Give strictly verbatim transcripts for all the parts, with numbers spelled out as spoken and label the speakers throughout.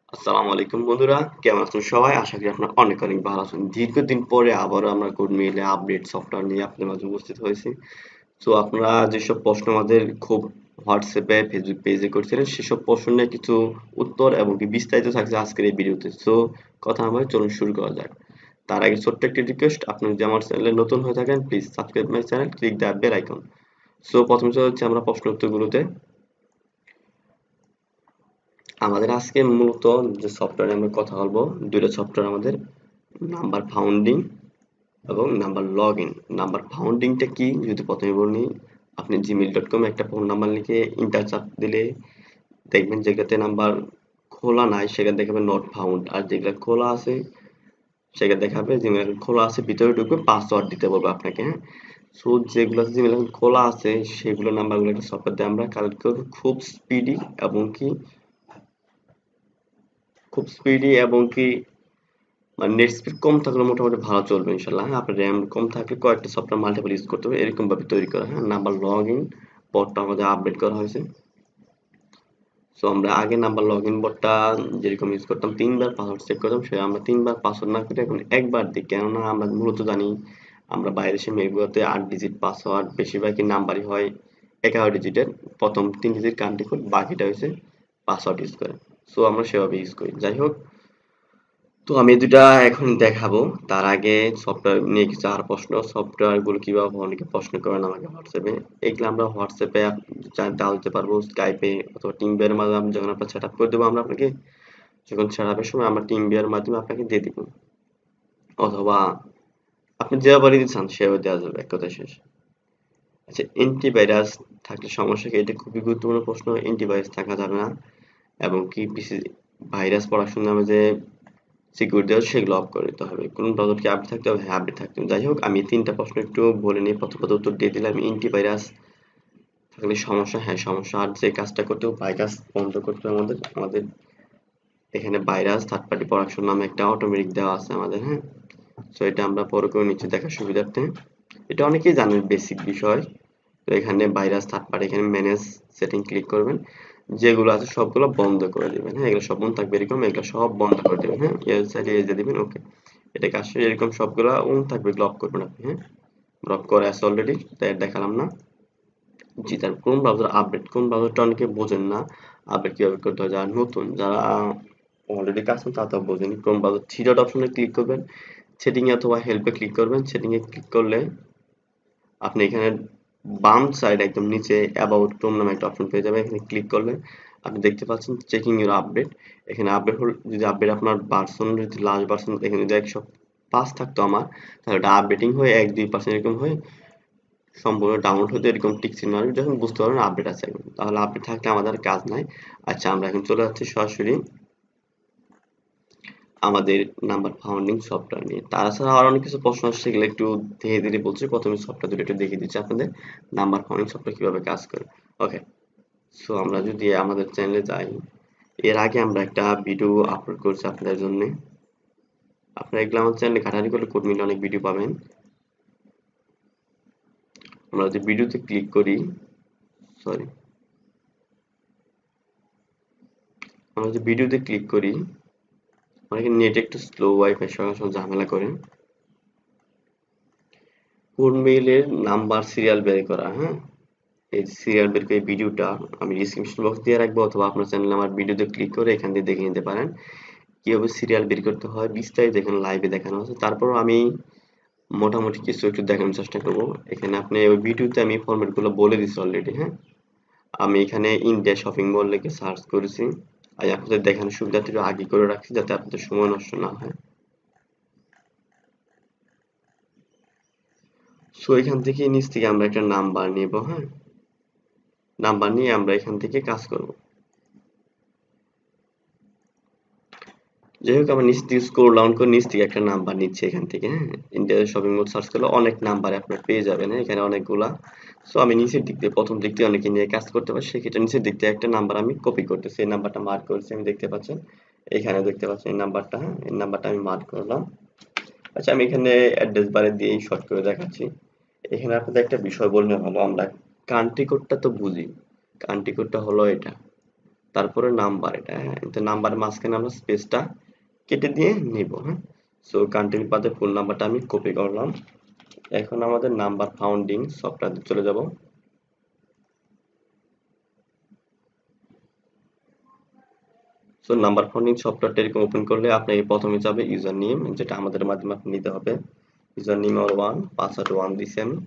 Speaker 1: আসসালামু আলাইকুম বন্ধুরা, কেমন আছেন সবাই? আশা করি আপনারা অনেক অনেক ভালো আছেন। দীর্ঘদিন পরে আবারও আমরা কোড মিলে আপডেট সফটওয়্যার নিয়ে আপনাদের মাঝে উপস্থিত হয়েছি। তো আপনারা যেসব প্রশ্ন আমাদের খুব হোয়াটসঅ্যাপে ফেসবুক পেজে করছিলেন সেসব প্রশ্নের কিছু উত্তর এবং কি বিস্তারিত থাকছে আজকের এই ভিডিওতে। সো কথা না বলে চলুন শুরু করা যাক। তার আগে ছোট্ট একটি রিকোয়েস্ট, আপনি যদি আমার চ্যানেলে নতুন হয়ে থাকেন please subscribe my channel, click the bell icon. So প্রথমে চলে হচ্ছে আমরা প্রশ্ন উত্তরগুলোতে। আমাদের আজকে মূলত যে সফটওয়্যারে আমরা কথা বলবো, দুটো সফটওয়্যার আমাদের, নাম্বার ফাউন্ডিং এবং নাম্বার লগ ইন। নাম্বার ফাউন্ডিংটা কি যদি প্রথমে বলি, আপনি জিমেইল ডট কম একটা ফোন নাম্বার লিখে ইন্টার চাপ দিলে দেখবেন যেটাতে নাম্বার খোলা নাই সেখানে দেখাবে নট ফাউন্ড, আর যেগুলো খোলা আছে সেখানে দেখাবে জিমেইল খোলা আছে, ভিতরে ঢুকবে পাসওয়ার্ড দিতে বলবে আপনাকে। হ্যাঁ, সো যেগুলো জিমেইল এখন খোলা আছে সেগুলো নাম্বারগুলো একটা সফটওয়্যার দিয়ে আমরা কালেক্ট করবো খুব স্পিডি এবং কি খুব স্পিডি এবং কি মানে নেট স্পিড কম থাকলে মোটামুটি ভালো চলবে ইনশাল্লাহ। হ্যাঁ, আপনার র্যাম কম থাকলে কয়েকটা সফটওয়্যার মাল্টিপল ইউজ করতে হবে, এরকম ভাবে তৈরি করা। হ্যাঁ, নাম্বার লগ ইন পডটা আমাদের আপডেট করা হয়েছে। সো আমরা আগে নাম্বার লগ ইন পডটা যেরকম ইউজ করতাম তিনবার পাসওয়ার্ড সেট করতাম, সে আমরা তিনবার পাসওয়ার্ড না করে এখন একবার দিই, কেননা আমরা মূলত জানি আমরা বাইরে দেশে মেলগুলোতে আট ডিজিট পাসওয়ার্ড বেশিরভাগই নাম্বারই হয় এগারো ডিজিটের, প্রথম তিন ডিজিট কান্ট্রি কোড, বাকিটা হয়েছে পাসওয়ার্ড ইউজ করে। সো আমরা সেভাবে ইউজ করি। যাই হোক, তো আমি এই দুটা এখন দেখাবো। তার আগে সফটওয়্যার নিয়ে কিছু আর প্রশ্ন, সফটওয়্যার গুলো কিভাবে অনেকে প্রশ্ন করেন আমাকে হোয়াটসঅ্যাপে, এগুলো আমরা হোয়াটসঅ্যাপে দেওয়া দিতে পারবো, স্কাইপে অথবা টিম বিয়ার মাধ্যমে যখন আপনার সেট আপ করে দেবো আমরা আপনাকে, যখন সেট আপের সময় আমরা টিম বিয়ার মাধ্যমে আপনাকে দিয়ে দিব, অথবা আপনি যেভাবে নিতে চান সেভাবে দেওয়া যাবে, এক কথা শেষ। আচ্ছা, অ্যান্টিভাইরাস থাকলে সমস্যা কি? এটা খুবই গুরুত্বপূর্ণ প্রশ্ন। অ্যান্টিভাইরাস থাকা যাবে না, এবং কি পিসি ভাইরাস প্রোডাকশন নামে যে সিকিউরিটি আছে সেগুলো অফ করে দিতে হবে। কোন ব্রাউজার কি আপডেট থাকতে হবে? হ্যাঁ, আপডেট থাকতে হবে। যাই হোক, আমি তিনটা প্রশ্ন একটু বলে নিই, প্রথম প্রথম উত্তর দিয়ে দিলাম। অ্যান্টিভাইরাস থাকলে সমস্যা, হ্যাঁ সমস্যা। আর যে কাজটা করতে হবে, ভাইরাস বন্ধ করতে হবে আমাদের। আমাদের এখানে ভাইরাস থার্ড পার্টি প্রোডাকশন নামে একটা অটোমেটিক দেওয়া আছে আমাদের। হ্যাঁ, সো এটা আমরা পরে করে নিচ্ছি দেখার সুবিধার্থে। এটা অনেকেই জানেন, বেসিক বিষয়। তো এখানে ভাইরাস থার্ড পার্টি, এখানে ম্যানেজ সেটিং ক্লিক করবেন, যেগুলো আছে সবগুলো বন্ধ করে দিবেন। হ্যাঁ, এগুলো সব বন্ধ থাকবে এরকম, এগুলো সব বন্ধ করে দিবেন। হ্যাঁ, এর সাইডে এসে দিবেন, ওকে। এটা কাজ শেষ, এরকম সবগুলা অন থাকবে, লক করবেন আপনি। হ্যাঁ, লক করা আছে অলরেডি, তাই আর দেখালাম না। জি, তার কোন ব্রাউজার আপডেট, কোন ব্রাউজারটা অনেকে বোঝেন না আপডেট কিভাবে করতে হয়। যারা নতুন, যারা অলরেডি কাজ করছেন তারা তো বোঝেন। ক্রোম ব্রাউজার থ্রি ডট অপশনে ক্লিক করবেন, সেটিং এ অথবা হেল্পে ক্লিক করবেন। সেটিং এ ক্লিক করলে আপনি এখানে বাম সাইড একদম নিচে অ্যাবাউট ক্রোম নামে একটা অপশন পেয়ে যাবেন। এখানে ক্লিক করলে আপনি দেখতে পাচ্ছেন চেকিং ইউর আপডেট। এখানে আপডেট হল, যদি আপডেট আপনার ভার্সন, যদি লাস্ট ভার্সন এখানে যদি একশো পাঁচ থাকতো আমার, তাহলে ওটা আপডেটিং হয়ে এক দুই পার্সেন্ট এরকম হয়ে সম্পূর্ণ ডাউনলোড হতে এরকম টিক চিহ্ন আসবে, যখন বুঝতে পারবেন আপডেট আছে এখন। তাহলে আপডেট থাকলে আমাদের কাজ নাই। আচ্ছা, আমরা এখন চলে যাচ্ছি সরাসরি আমাদের নাম্বার ফাউন্ডিং সফটওয়্যার নিয়ে। তাছাড়া আরো অনেক কিছু প্রশ্ন আসছে, সেগুলো একটু ধীরে ধীরে বলছি। প্রথমে সফটওয়্যার দুটো একটু দেখিয়ে দিচ্ছি আপনাদের, নাম্বার ফাউন্ডিং সফটওয়্যার কিভাবে কাজ করে। ওকে, সো আমরা যদি আমাদের চ্যানেলে যাই, এর আগে আমরা একটা ভিডিও আপলোড করছি আপনাদের জন্য। আপনারা এগুলো আমার চ্যানেলে ঘাটাঘাটি করলে কোড মিলে অনেক ভিডিও পাবেন। আমরা যদি ভিডিওতে ক্লিক করি, সরি, আমরা যদি ভিডিওতে ক্লিক করি, অনেকে নেট একটু স্লো, ওয়াইফাই সঙ্গে সঙ্গে ঝামেলা করে। কোড মেইলের নাম্বার সিরিয়াল বের করা, হ্যাঁ, এই সিরিয়াল বের করে ভিডিওটা আমি ডিসক্রিপশন বক্স দিয়ে রাখবো, অথবা আপনার চ্যানেলে আমার ভিডিওতে ক্লিক করে এখান দিয়ে দেখে নিতে পারেন কিভাবে সিরিয়াল বের করতে হয়, বিস্তারিত এখানে লাইভে দেখানো আছে। তারপর আমি মোটামুটি কিছু একটু দেখানোর চেষ্টা করব। এখানে আপনি ওই ভিডিওতে আমি ফরম্যাট গুলো বলে দিচ্ছি অলরেডি। হ্যাঁ, আমি এখানে ইন্ডিয়া শপিং মল লিখে সার্চ করেছি, আর আপনাদের দেখানোর সুবিধার্থে একটু আগে করে রাখছি যাতে আপনাদের সময় নষ্ট না হয়। সো এখান থেকে নিচ থেকে আমরা একটা নাম্বার নিব। হ্যাঁ, নাম্বার নিয়ে আমরা এখান থেকে কাজ করব। যাই হোক, আমরা নিচ থেকে স্ক্রল ডাউন করে নিচ থেকে একটা নাম্বার নিচ্ছি এখান থেকে। হ্যাঁ, ইন্ডিয়া শপিং মল সার্চ করলে অনেক নাম্বার আপনার পেয়ে যাবেন। হ্যাঁ, এখানে অনেকগুলা। সো আমি নিচের দিক দিয়ে, প্রথম দিক দিয়ে অনেকে নিয়ে কাজ করতে পারে, সেক্ষেত্রে নিচের দিক দিয়ে একটা নাম্বার আমি কপি করতেছি। এই নাম্বারটা মার্ক করেছি, আমি দেখতে পাচ্ছেন এখানে দেখতে পাচ্ছেন এই নাম্বারটা। হ্যাঁ, এই নাম্বারটা আমি মার্ক করলাম। আচ্ছা, আমি এখানে অ্যাড্রেস বারে দিয়েই শর্ট করে দেখাচ্ছি। এখানে আপনাদের একটা বিষয় বললে ভালো, আমরা কান্ট্রি কোডটা তো বুঝি, কান্ট্রি কোডটা হলো এটা। তারপরে নাম্বার, এটা হ্যাঁ, কিন্তু নাম্বারের মাঝখানে আমরা স্পেসটা কেটে দিয়ে নিব। হ্যাঁ, সো কান্ট্রি পাথে ফুল নাম্বারটা আমি কপি করলাম। এখন আমাদের নাম্বার ফাউন্ডিং সফটওয়্যারে চলে যাব। সো নাম্বার ফাউন্ডিং সফটওয়্যারটা এরকম ওপেন করলে আপনাকে প্রথমে যাবে ইউজার নেম, যেটা আমাদের মাধ্যমে আপনি নিতে হবে। ইউজার নেম আর ওয়ান, পাসওয়ার্ড ওয়ান দিছি আমি।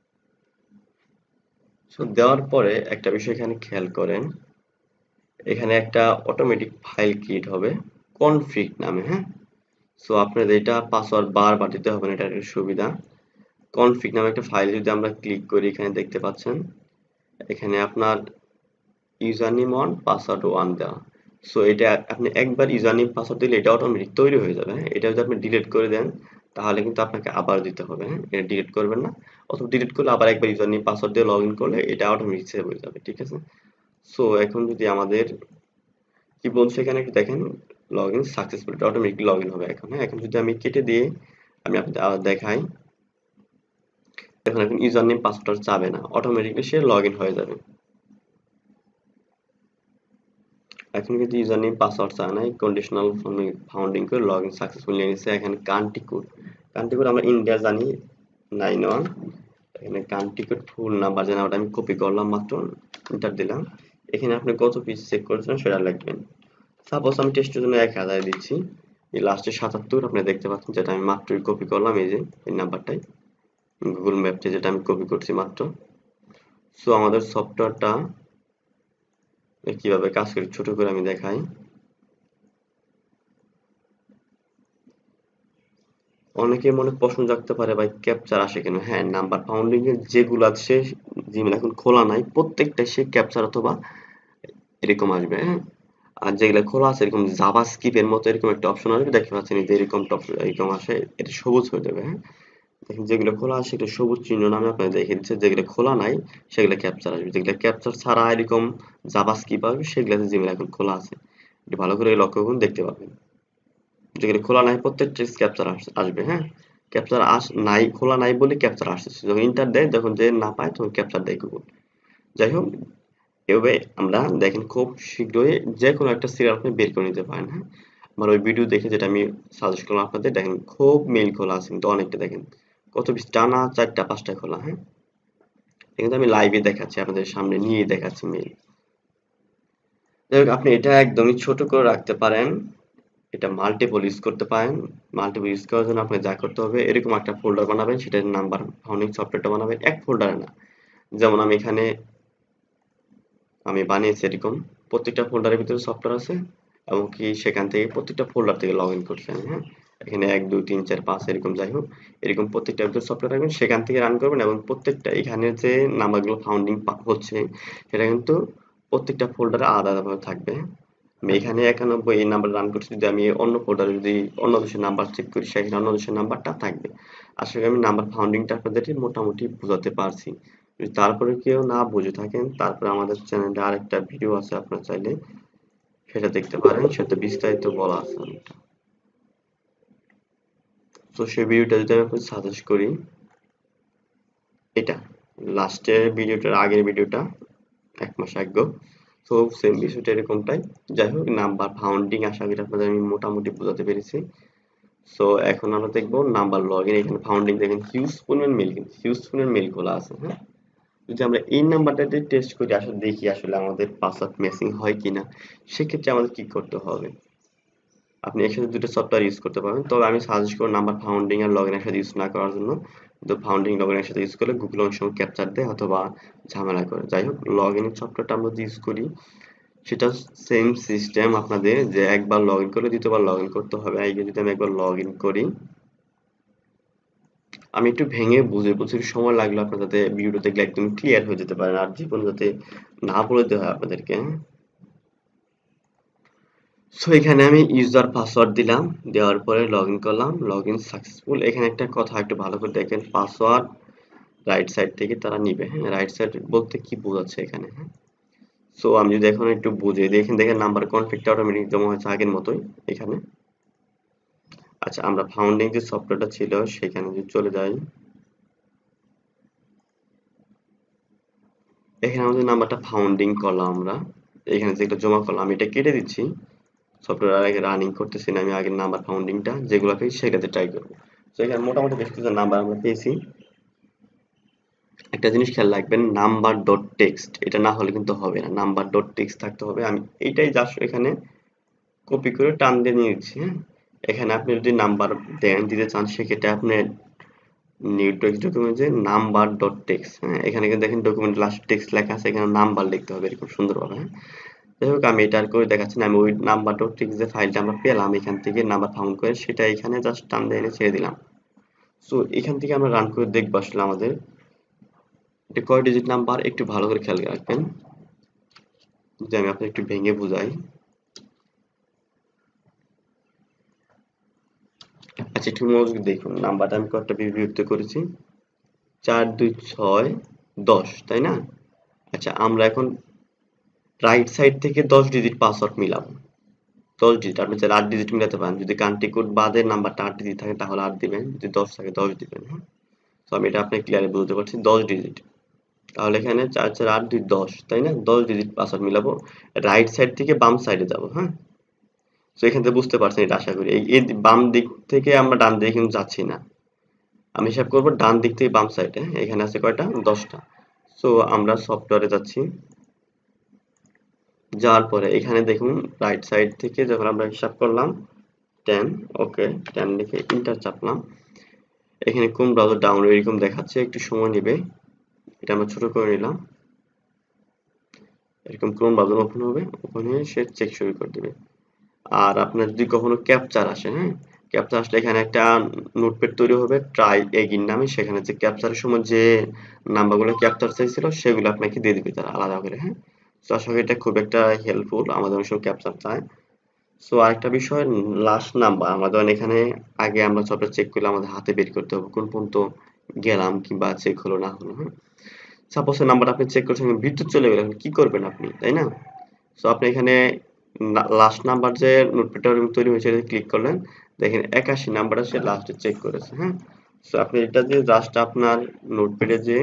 Speaker 1: সো দেওয়ার পরে একটা বিষয় এখানে খেয়াল করেন, এখানে একটা অটোমেটিক ফাইল ক্রিয়েট হবে কনফিগ নামে। হ্যাঁ, সো আপনাদের এটা পাসওয়ার্ড বারবার দিতে হবে না, এটা একটা সুবিধা। কনফিগ নামে একটা ফাইল যদি আমরা ক্লিক করি, এখানে দেখতে পাচ্ছেন এখানে আপনার user name one, password one দেওয়া। সো এটা আপনি একবার ইউজার নেম পাসওয়ার্ড দিলে এটা অটোমেটিক তৈরি হয়ে যাবে। হ্যাঁ, এটা যদি আপনি ডিলিট করে দেন তাহলে কিন্তু আপনাকে আবার দিতে হবে। হ্যাঁ, এটা ডিলিট করবেন না, অথবা ডিলিট করলে আবার একবার ইউজার নেম পাসওয়ার্ড দিয়ে লগ ইন করলে এটা অটোমেটিক সেভ হয়ে যাবে। ঠিক আছে, সো এখন যদি আমাদের কি বলছে এখানে একটু দেখেন, লগ ইন সাকসেসফুল, এটা অটোমেটিক লগ ইন হবে এখন। হ্যাঁ, এখন যদি আমি কেটে দিয়ে আমি আপনাদের আবার দেখাই, দেখুন এখন ইউজার নেম পাসওয়ার্ড চাবে না, অটোমেটিকলি সে লগ ইন হয়ে যাবে। এখন কিন্তু ইউজার নেম পাসওয়ার্ড চায় না, কন্ডিশনাল ফাউন্ডিং করে লগ ইন সাকসেসফুল নিয়ে নিচ্ছে। এখানে কান্ট্রি কোড, কান্ট্রি কোড আমরা ইন্ডিয়া জানি নাইন ওয়ান। এখানে কান্ট্রি কোড ফুল নাম্বার যে নাম্বারটা আমি কপি করলাম মাত্র, এন্টার দিলাম। এখানে আপনি কত পিস চেক করেছেন সেটা লিখবেন। সাপোজ আমি টেস্টের জন্য এক হাজার দিচ্ছি, এই লাস্টে সাতাত্তর আপনি দেখতে পাচ্ছেন, যেটা আমি মাত্রই কপি করলাম, এই যে এই নাম্বারটাই গুগল ম্যাপে যেটা আমি কপি করছি মাত্র। সো আমাদের সফটওয়্যারটা কিভাবে কাজ করে ছোট করে আমি দেখাই। অনেকের মনে প্রশ্ন জাগতে পারে ভাই ক্যাপচার আসে কেন? হ্যাঁ, নাম্বার ফাউন্ডিং এর যেগুলো আছে জিমেল এখন খোলা নাই প্রত্যেকটা সে ক্যাপচার অথবা এরকম আসবে। হ্যাঁ, আর যেগুলো খোলা আছে এরকম জাভাস্ক্রিপ্ট এর মতো এরকম একটা অপশন আসবে, দেখতে পাচ্ছেন এই যে এরকম টপ এরকম আসে, এটা সবুজ হয়ে যাবে। হ্যাঁ, দেখেন যেগুলো খোলা আছে এটা সবুজ চিহ্ন নামে আপনাকে দেখে দিচ্ছে, যেগুলো খোলা নাই সেগুলো ক্যাপচার আসবে, যেগুলো ক্যাপচার ছাড়া এরকম জাভাস্ক্রিপ্ট আসবে সেগুলো জিমেল এখন খোলা আছে। একটু ভালো করে লক্ষ্য করুন, দেখতে পাবেন যেগুলো খোলা নাই প্রত্যেকটা ক্যাপচার আসবে। হ্যাঁ, ক্যাপচার আস নাই, খোলা নাই বলে ক্যাপচার আসতেছে, যখন ইন্টার দেয় যখন যে না পায় তখন ক্যাপচার দেয় গুগল। যাই হোক, এভাবে আমরা দেখেন খুব শীঘ্রই যে কোনো একটা সিরিয়াল আপনি বের করে নিতে পারেন। হ্যাঁ, আমার ওই ভিডিও দেখে যেটা আমি সাজেস্ট করলাম আপনাদের, দেখেন খুব মেইল খোলা আছে কিন্তু অনেকটা, দেখেন কত পিস টানা চারটা পাঁচটা খোলা। হ্যাঁ, কিন্তু আমি লাইভে দেখাচ্ছি, আপনাদের সামনে নিয়ে দেখাচ্ছি মেইল। যাই হোক, আপনি এটা একদমই ছোট করে রাখতে পারেন, এটা মাল্টিপল ইউজ করতে পারেন। মাল্টিপল ইউজ করার জন্য আপনাকে যা করতে হবে, এরকম একটা ফোল্ডার বানাবেন, সেটার নাম্বার ফাউন্ডিং সফটওয়্যারটা বানাবেন এক ফোল্ডারে না। যেমন আমি এখানে আমি বানিয়েছি এরকম প্রত্যেকটা ফোল্ডারের ভিতরে সফটওয়্যার আছে, এবং কি সেখান থেকে প্রত্যেকটা ফোল্ডার থেকে লগ ইন করছি আমি। হ্যাঁ, এখানে এক দুই তিন চার পাঁচ এরকম, যাই হোক এরকম প্রত্যেকটা ভিতরে সফটওয়্যার রাখবেন, সেখান থেকে রান করবেন, এবং প্রত্যেকটা এখানে যে নাম্বারগুলো ফাউন্ডিং হচ্ছে সেটা কিন্তু প্রত্যেকটা ফোল্ডারে আলাদা আলাদাভাবে থাকবে। আমি এখানে একানব্বই এই নাম্বার রান করছি, যদি আমি অন্য ফোল্ডারে যদি অন্য দেশের নাম্বার চেক করি সেখানে অন্য দেশের নাম্বারটা থাকবে। আসলে আমি নাম্বার ফাউন্ডিংটা আপনাদের মোটামুটি বোঝাতে পারছি। যদি তারপরে কেউ না বুঝে থাকেন, তারপরে আমাদের চ্যানেলে আরেকটা ভিডিও আছে, আপনারা চাইলে সেটা দেখতে পারেন, সেটা বিস্তারিত বলা আছে অনেকটা। তো সেই ভিডিওটা যদি আমি আপনাদের সাজেস্ট করি, এটা লাস্টের ভিডিওটার আগের ভিডিওটা এক মাস আগে, তো সেম বিষয়টা এরকমটাই। যাই হোক, নাম্বার ফাউন্ডিং আশা করি আপনাদের আমি মোটামুটি বোঝাতে পেরেছি। সো এখন আমরা দেখবো নাম্বার লগইন। এখানে ফাউন্ডিং দেখেন হিউজ পরিমাণ মেল, কিন্তু হিউজ পরিমাণ মেল খোলা আছে। হ্যাঁ, যদি আমরা এই নাম্বারটা দিয়ে টেস্ট করি, আসলে দেখি আসলে আমাদের পাসওয়ার্ড ম্যাচিং হয় কিনা, সেক্ষেত্রে আমাদের কি করতে হবে। আপনি একসাথে দুটো সফটওয়্যার ইউজ করতে পারবেন, তবে আমি সাজেস্ট করব নাম্বার ফাউন্ডিং আর লগইন একসাথে ইউজ না করার জন্য। কিন্তু ফাউন্ডিং লগইন একসাথে ইউজ করলে গুগল অনেক সময় ক্যাপচার দেয় অথবা ঝামেলা করে। যাই হোক, লগইনের সফটওয়্যারটা আমরা ইউজ করি, সেটা সেম সিস্টেম আপনাদের, যে একবার লগ ইন করলে দ্বিতীয়বার লগ ইন করতে হবে। এই যদি আমি একবার লগ ইন করি, আমি একটু ভেঙে বুঝে বুঝে সময় লাগলো আপনার, যাতে ভিডিওটা দেখলে একদম ক্লিয়ার হয়ে যেতে পারেন, আর জীবন যাতে না বলে দিতে হয় আপনাদেরকে। সো এখানে আমি ইউজার পাসওয়ার্ড দিলাম, দেওয়ার পরে লগ ইন করলাম, লগ ইন সাকসেসফুল। এখানে একটা কথা একটু ভালো করে দেখেন, পাসওয়ার্ড রাইট সাইড থেকে তারা নিবে। হ্যাঁ, রাইট সাইড বলতে কি বোঝাচ্ছে এখানে। হ্যাঁ, সো আমি যদি এখন একটু বুঝে দিই, এখানে দেখেন নাম্বার কনফিগটা অটোমেটিক জমা হয়েছে আগের মতোই এখানে। আচ্ছা, আমরা ফাউন্ডিং যে সফটওয়্যারটা ছিল সেখানে যদি চলে যাই, এখানে আমাদের নাম্বারটা ফাউন্ডিং করলাম আমরা। এখানে যেগুলো জমা করলাম আমি এটা কেটে দিচ্ছি। সফটওয়্যার আগে রানিং করতেছি না, আমি আগের নাম্বার ফাউন্ডিংটা যেগুলো পেয়েছি সেটাতে ট্রাই করবো। তো এখানে মোটামুটি বেশ কিছু নাম্বার আমরা পেয়েছি। একটা জিনিস খেয়াল রাখবেন, নাম্বার ডট টেক্সট এটা না হলে কিন্তু হবে না, নাম্বার ডট টেক্সট থাকতে হবে। আমি এইটাই জাস্ট এখানে কপি করে টান দিয়ে নিয়ে নিচ্ছি। হ্যাঁ, এখানে আপনি যদি নাম্বার দেন দিতে চান সেক্ষেত্রে আপনি নিউ টেক্সট ডকুমেন্টে নাম্বার ডট টেক্সট, হ্যাঁ এখানে কিন্তু দেখেন ডকুমেন্ট লাস্ট টেক্সট লেখা আছে, এখানে নাম্বার লিখতে হবে এরকম সুন্দরভাবে। হ্যাঁ, যাই হোক আমি এটা আর করে দেখাচ্ছি না, আমি ওই নাম্বার ডট টেক্সট যে ফাইলটা আমরা পেলাম এখান থেকে নাম্বার ফাউন্ড করে সেটা এখানে জাস্ট টান দিয়ে এনে ছেড়ে দিলাম। সো এখান থেকে আমরা রান করে দেখবো আসলে আমাদের এটা কয় ডিজিট নাম্বার, একটু ভালো করে খেয়াল রাখবেন, যে আমি আপনাকে একটু ভেঙে বুঝাই। আচ্ছা একটু মনোযোগ দেখুন, নাম্বারটা আমি কয়েকটা বিভক্ত করেছি, চার দুই ছয় দশ, তাই না? আচ্ছা আমরা এখন রাইট সাইড থেকে দশ ডিজিট পাসওয়ার্ড মিলাবো। দশ ডিজিট, আপনি চাইলে আট ডিজিট মিলাতে পারেন, যদি কান্ট্রি কোড বাদে নাম্বারটা আট ডিজিট থাকে তাহলে আট দিবেন, যদি দশ থাকে দশ দিবেন। হ্যাঁ, তো আমি এটা আপনাকে ক্লিয়ারলি বুঝতে পারছি, দশ ডিজিট। তাহলে এখানে চার চার আট দুই দশ, তাই না? দশ ডিজিট পাসওয়ার্ড মিলাবো, রাইট সাইড থেকে বাম সাইডে যাব। হ্যাঁ, তো এখান থেকে বুঝতে পারছেন এটা আশা করি, এই এই বাম দিক থেকে আমরা ডান দিকে কিন্তু যাচ্ছি না, আমি হিসাব করবো ডান দিক থেকে বাম সাইডে। এখানে আছে কয়টা, দশটা। সো আমরা সফটওয়্যারে যাচ্ছি, যাওয়ার পরে এখানে দেখুন রাইট সাইড থেকে যখন আমরা হিসাব করলাম টেন, ওকে টেন লিখে ইন্টার চাপলাম, এখানে কোন ব্রাউজার ডাউনলোড এরকম দেখাচ্ছে, একটু সময় নেবে, এটা আমরা ছোট করে নিলাম, এরকম কোন ব্রাউজার ওপেন হবে, ওপেন হয়ে সে চেক শুরু করে দেবে। আর আপনার যদি কখনো ক্যাপচার আসে, হ্যাঁ ক্যাপচার আসলে এখানে একটা নোটপ্যাড তৈরি হবে ট্রাই এগিন নামে, সেখানে যে ক্যাপচারের সময় যে নাম্বারগুলো ক্যাপচার চাইছিল সেগুলো আপনাকে দিয়ে দিবে তারা আলাদা করে। হ্যাঁ, তো আশা করি এটা খুব একটা হেল্পফুল, আমাদের অনেক সময় ক্যাপচার চায়। সো আরেকটা বিষয়, লাস্ট নাম্বার আমাদের এখানে আগে আমরা সফটওয়্যার চেক করলে আমাদের হাতে বের করতে হবে কোন পর্যন্ত গেলাম কিংবা চেক হলো না হলো। হ্যাঁ, সাপোজ নাম্বারটা আপনি চেক করছেন বিদ্যুৎ চলে গেল, কি করবেন আপনি, তাই না? সো আপনি এখানে লাস্ট নাম্বার যে নোটপ্যাডটা তৈরি হয়েছে এটা ক্লিক করলেন, দেখেন একাশি নাম্বারটা সে লাস্টে চেক করেছে। হ্যাঁ, সো আপনি এটা যে জাস্ট আপনার নোটপ্যাডে যে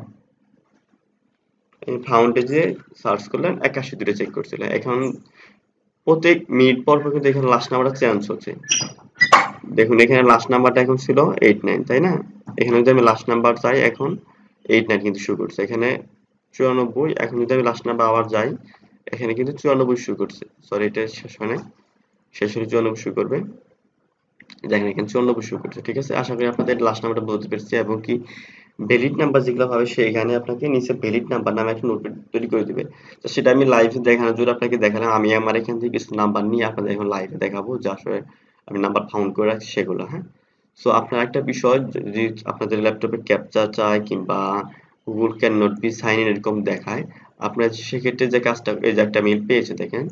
Speaker 1: ফাউন্ডে যে সার্চ করলেন একাশি দুটো চেক করছিল, এখন প্রত্যেক মিনিট পর পর কিন্তু এখানে লাস্ট নাম্বারটা চেঞ্জ হচ্ছে। দেখুন এখানে লাস্ট নাম্বারটা এখন ছিল এইট নাইন, তাই না? এখানে যদি আমি লাস্ট নাম্বার চাই এখন এইট নাইন কিন্তু শুরু করছে, এখানে চুরানব্বই, এখন যদি আমি লাস্ট নাম্বার আবার যাই এখানে কিন্তু চুরানব্বই শুরু করছে, সরি এটা শেষ হয় নাই, শেষ হলে চুরানব্বই শুরু করবে, দেখেন এখানে চুরানব্বই শুরু করছে। ঠিক আছে, আশা করি আপনাদের লাস্ট নাম্বারটা বলতে পেরেছি, এবং কি ভ্যালিড নাম্বার যেগুলো হবে সেখানে আপনাকে নিচে ভ্যালিড নাম্বার নামে একটা নোটপ্যাড তৈরি করে দিবে। তো সেটা আমি লাইভে দেখানোর জন্য আপনাকে দেখালাম, আমি আমার এখান থেকে কিছু নাম্বার নিয়ে আপনাদের এখন লাইভে দেখাবো যে আসলে আমি নাম্বার ফাউন্ড করে রাখছি সেগুলো। হ্যাঁ, সো আপনার একটা বিষয়, যদি আপনাদের ল্যাপটপে ক্যাপচা চায় কিংবা Google can not be sign in এরকম দেখায়, আপনার সেক্ষেত্রে যে কাজটা, এই যে একটা মেল পেয়েছে দেখেন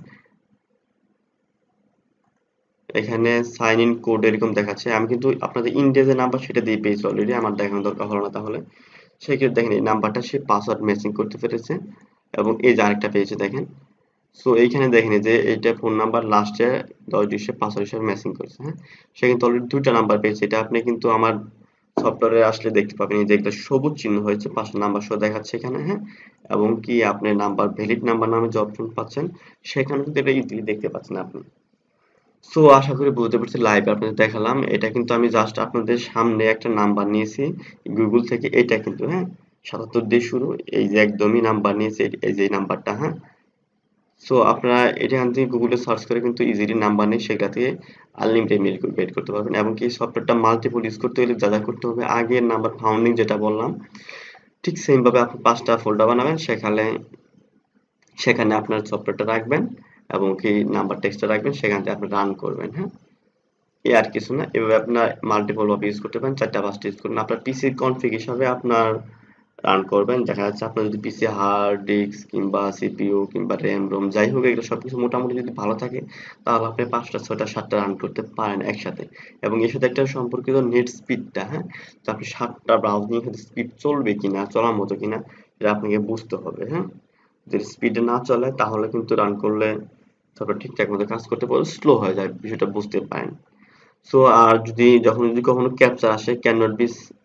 Speaker 1: এখানে সাইন ইন কোড এরকম দেখাচ্ছে, আমি কিন্তু আপনাদের ইন্ডিয়া যে নাম্বার সেটা দিয়ে পেয়েছি অলরেডি, আমার দেখানোর দরকার হলো না। তাহলে সেক্ষেত্রে দেখেন এই নাম্বারটা সে পাসওয়ার্ড ম্যাচিং করতে পেরেছে, এবং এই যে আরেকটা পেয়েছে দেখেন। সো এইখানে দেখেন যে এইটা ফোন নাম্বার লাস্টে দশ ডিজিট পাসওয়ার্ড হিসেবে ম্যাচিং করেছে। হ্যাঁ, সে কিন্তু অলরেডি দুইটা নাম্বার পেয়েছে, এটা আপনি কিন্তু আমার সফটওয়্যারে আসলে দেখতে পাবেন, এই যে একটা সবুজ চিহ্ন হয়েছে পাঁচটা নাম্বার সহ দেখাচ্ছে এখানে। হ্যাঁ, এবং কি আপনি নাম্বার ভ্যালিড নাম্বার নামে যে অপশন পাচ্ছেন সেখানে কিন্তু এটা ইজিলি দেখতে পাচ্ছেন আপনি। সো আশা করি বুঝতে পারছি, লাইভে আপনাদের দেখালাম, এটা কিন্তু আমি জাস্ট আপনাদের সামনে একটা নাম্বার নিয়েছি গুগল থেকে, এটা কিন্তু হ্যাঁ সাতাত্তর দিয়ে শুরু, এই যে একদমই নাম্বার নিয়েছি, এই যে নাম্বারটা। হ্যাঁ, সো আপনারা এখান থেকে গুগলে সার্চ করে কিন্তু ইজিলি নাম্বার নিয়ে সেটা থেকে আনলিমিটেড মেল বের করতে পারবেন। এবং কি সফটওয়্যারটা মাল্টিপল ইউজ করতে হলে যা যা করতে হবে, আগের নাম্বার ফাউন্ডিং যেটা বললাম ঠিক সেম ভাবে আপনি পাঁচটা ফোল্ডার বানাবেন, সেখানে সেখানে আপনার সফটওয়্যারটা রাখবেন এবং কি নাম্বার টেক্সটটা রাখবেন, সেখান থেকে আপনি রান করবেন। হ্যাঁ, এই আর কিছু না, এভাবে আপনার মাল্টিপল ভাবে ইউজ করতে পারেন, চারটা পাঁচটা ইউজ করবেন, আপনার পিসির কনফিগ হিসাবে আপনার রান করবেন। দেখা যাচ্ছে আপনার যদি পিসি হার্ড ডিস্ক কিংবা সিপিইউ কিংবা র্যাম রোম যাই হোক এগুলো সবকিছু মোটামুটি যদি ভালো থাকে তাহলে আপনি পাঁচটা ছয়টা সাতটা রান করতে পারেন একসাথে। এবং এর সাথে একটা সম্পর্কিত নেট স্পিডটা, হ্যাঁ তো আপনি সাতটা ব্রাউজিং এর স্পিড চলবে কিনা, চলার মতো কিনা এটা আপনাকে বুঝতে হবে। হ্যাঁ, যদি স্পিডে না চলে তাহলে কিন্তু রান করলে তারপর ঠিকঠাক মতো কাজ করতে পারলে স্লো হয়ে যায়, বিষয়টা বুঝতে পারেন। সো আর যদি যখন যদি কখনো ক্যাপচার আসে can not be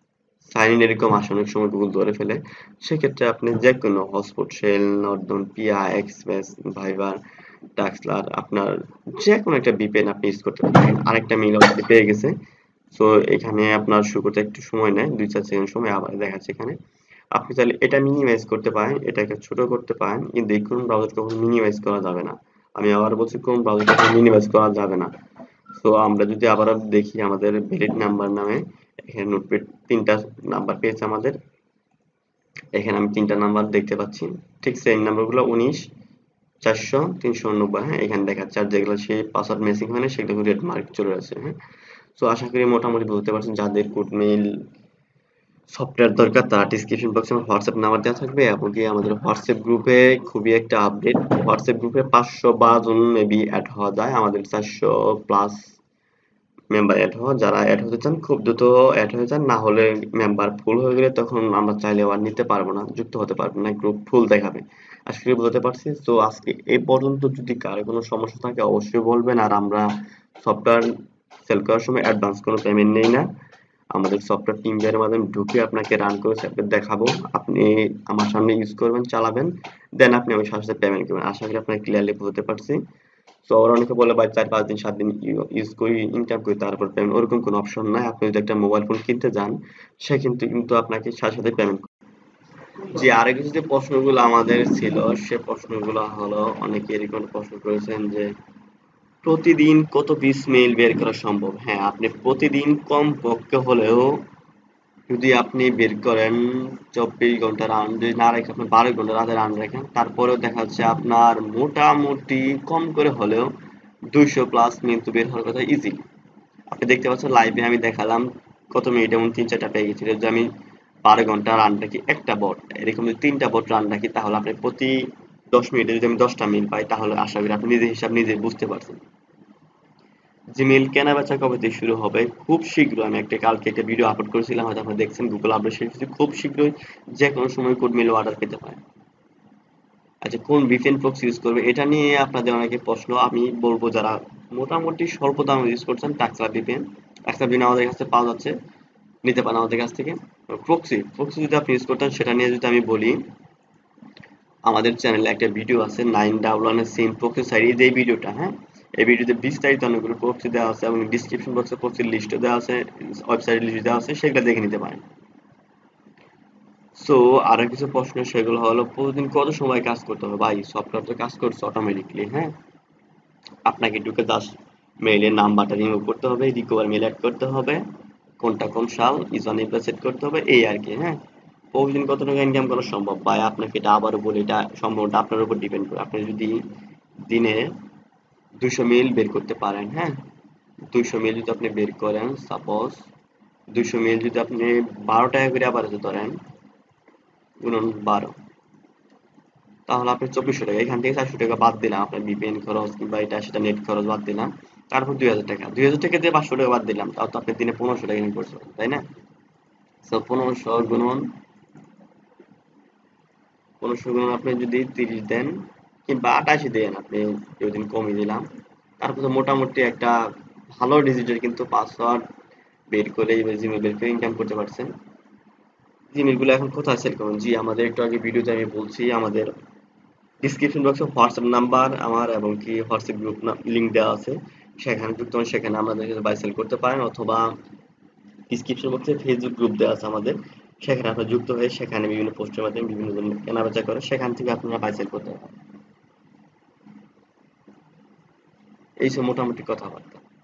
Speaker 1: sign in এরকম আসে অনেক সময় গুগল ধরে ফেলে। সেক্ষেত্রে আপনি যে কোনো হটস্পট, শেল, নর্দন, পিয়া, এক্সপ্রেস, ভাইবার, টাক্সলার আপনার যে কোনো একটা ভিপিএন আপনি ইউজ করতে পারেন। আরেকটা মেইল অলরেডি পেয়ে গেছে। সো এখানে আপনার শুরু করতে একটু সময় নেয়, দুই চার সেকেন্ড সময় আবার দেখাচ্ছে এখানে। আপনি চাইলে এটা মিনিমাইজ করতে পারেন, এটাকে ছোট করতে পারেন, কিন্তু এই ক্রোম ব্রাউজারটা কখনো মিনিমাইজ করা যাবে না। আমি আবার বলছি ক্রোম ব্রাউজারটা মিনিমাইজ করা যাবে না। সো আমরা যদি আবারও দেখি আমাদের ভ্যালিড নাম্বার নামে এখানে নোটপ্যাড তিনটা নাম্বার পেয়েছে আমাদের। এখানে আমি তিনটা নাম্বার দেখতে পাচ্ছি। ঠিক সেম নাম্বারগুলো উনিশ, চারশো, তিনশো উননব্বই। হ্যাঁ, এখানে দেখাচ্ছে। আর যেগুলো সেই পাসওয়ার্ড মিসিং হয় না সেগুলো রেড মার্ক চলে আসে। হ্যাঁ, সো আশা করি মোটামুটি বুঝতে পারছেন। যাদের কোড মেইল সফটওয়্যার দরকার তারা ডিসক্রিপশন বক্সে আমার হোয়াটসঅ্যাপ নাম্বার দেওয়া থাকবে, এবং কি আমাদের হোয়াটসঅ্যাপ গ্রুপে খুবই একটা আপডেট। হোয়াটসঅ্যাপ গ্রুপে পাঁচশো বারো জন মেবি অ্যাড হওয়া যায়, আমাদের চারশো প্লাস মেম্বার অ্যাড হওয়া। যারা অ্যাড হতে চান খুব দ্রুত অ্যাড হয়ে যান, না হলে মেম্বার ফুল হয়ে গেলে তখন আমরা চাইলেও আর নিতে পারবো না, যুক্ত হতে পারবো না, গ্রুপ ফুল দেখাবে। আশা করি বুঝতে পারছি। তো আজকে এই পর্যন্ত। যদি কারো কোনো সমস্যা থাকে অবশ্যই বলবেন। আর আমরা সফটওয়্যার সেল করার সময় অ্যাডভান্স কোনো পেমেন্ট নেই না। আমাদের সফটওয়্যার টিমওয়্যারের মাধ্যমে ঢুকে আপনাকে রান করে সফটওয়্যার দেখাবো, আপনি আমার সামনে ইউজ করবেন, চালাবেন, দেন আপনি আমার সাথে সাথে পেমেন্ট করবেন। আশা করি আপনাকে ক্লিয়ারলি বুঝতে পারছি। তো আবার অনেকে বলে ভাই চার পাঁচ দিন সাত দিন ইউজ করি, ইনকাম করি, তারপর পেমেন্ট। ওরকম কোনো অপশন নাই। আপনি যদি একটা মোবাইল ফোন কিনতে যান সে কিন্তু কিন্তু আপনাকে সাথে সাথে পেমেন্ট। জি, আরেকটু যে প্রশ্নগুলো আমাদের ছিল সে প্রশ্নগুলো হলো, অনেকে এরকম প্রশ্ন করেছেন যে প্রতিদিন কত পিস মেইল বের করা সম্ভব। হ্যাঁ, আপনি প্রতিদিন কম পক্ষে হলেও যদি আপনি বের করেন চব্বিশ ঘন্টা রান যদি না রেখে আপনি বারো ঘন্টা রাতে রান রাখেন, তারপরেও দেখা যাচ্ছে আপনার মোটামুটি কম করে হলেও দুইশো প্লাস কিন্তু বের হওয়ার কথা ইজিলি। আপনি দেখতে পাচ্ছেন লাইভে আমি দেখালাম কত মিনিট এমন তিন চারটা পেয়ে গেছিল। যে আমি বারো ঘন্টা রান রাখি একটা বট, এরকম যদি তিনটা বট রান রাখি তাহলে আপনি প্রতি দশ মিনিটে যদি আমি দশটা মিল পাই তাহলে আশা করি আপনি নিজের হিসাব নিজে বুঝতে পারছেন। জিমেইল কেনা বেচা কবে থেকে শুরু হবে? খুব শীঘ্রই। আমি একটা কালকে একটা ভিডিও আপলোড করেছিলাম, হয়তো আপনারা দেখছেন, গুগল আপডেট শেষ হয়েছে। খুব শীঘ্রই যে কোনো সময় কোড মেইল অর্ডার পেতে পারেন। আচ্ছা, কোন ভিপিএন প্রক্সি ইউজ করবে এটা নিয়ে আপনাদের অনেকে প্রশ্ন। আমি বলবো যারা মোটামুটি স্বল্প দামে ইউজ করছেন টাক্সলা ভিপিএন, টাক্সলা ভিপিএন আমাদের কাছে পাওয়া যাচ্ছে, নিতে পারেন আমাদের কাছ থেকে। প্রক্সি প্রক্সি যদি আপনি ইউজ করতেন সেটা নিয়ে যদি আমি বলি, আমাদের চ্যানেলে একটা ভিডিও আছে নাইন ডাবল ওয়ান এর সিম প্রক্সি সাইড, এই ভিডিওটা। হ্যাঁ, এই ভিডিওতে বিস্তারিত অনেকগুলো প্রক্সি দেওয়া আছে এবং ডিসক্রিপশন বক্সে প্রক্সির লিস্টও দেওয়া আছে, ওয়েবসাইট লিস্ট দেওয়া আছে, সেগুলো দেখে নিতে পারেন। সো আরো কিছু প্রশ্ন, সেগুলো হলো প্রতিদিন কত সময় কাজ করতে হবে। ভাই সফটওয়্যার তো কাজ করছে অটোমেটিকলি। হ্যাঁ, আপনাকে ঢুকে জাস্ট মেইলের নাম্বারটা রিমুভ করতে হবে, রিকভার মেইল অ্যাড করতে হবে, কোনটা কোন সাল ইউজার নেমটা সেট করতে হবে, এই আর কি। হ্যাঁ, প্রতিদিন কত টাকা ইনকাম করা সম্ভব ভাই আপনাকে এটা আবারও বলি, এটা সম্ভবটা আপনার উপর ডিপেন্ড করে। আপনি যদি দিনে দুইশো মিল বের করতে পারেন, হ্যাঁ, দুইশো মিল যদি আপনি বের করেন, সাপোজ দুইশো মিল যদি আপনি বারো টাকা করে আবার ধরেন, গুণন বারো, তাহলে আপনি চব্বিশশো টাকা। এখান থেকে চারশো টাকা বাদ দিলাম, আপনার ভিপিএন খরচ কিংবা এটা সেটা নেট খরচ বাদ দিলাম, তারপর দুই হাজার টাকা, দুই হাজার টাকা দিয়ে পাঁচশো টাকা বাদ দিলাম, তাও তো আপনি দিনে পনেরোশো টাকা ইনকাম করছেন, তাই না? সো পনেরোশো গুণন পনেরোশো গুণন আপনি যদি তিরিশ দেন কিংবা আটাশি দেন, আপনি দুই দিন কমিয়ে দিলাম, তারপর তো মোটামুটি একটা ভালো ডিজিটের কিন্তু পাসওয়ার্ড বের করে জিমেল বের করে ইনকাম করতে পারছেন। জিমেল গুলো এখন কোথায় সেল করুন? জি, আমাদের একটু আগে ভিডিওতে আমি বলছি, আমাদের ডিসক্রিপশন বক্সে হোয়াটসঅ্যাপ নাম্বার আমার এবং কি হোয়াটসঅ্যাপ গ্রুপ লিংক দেওয়া আছে, সেখানে যুক্ত হন, সেখানে আমাদের সাথে বাই সেল করতে পারেন। অথবা ডিসক্রিপশন বক্সে ফেসবুক গ্রুপ দেওয়া আছে আমাদের, সেখানে আপনারা যুক্ত হয়ে সেখানে বিভিন্ন পোস্টের মাধ্যমে বিভিন্ন জন কেনাবেচা করে, সেখান থেকে আপনারা বাই সেল করতে পারেন। এই সব মোটামুটি কথাবার্তা।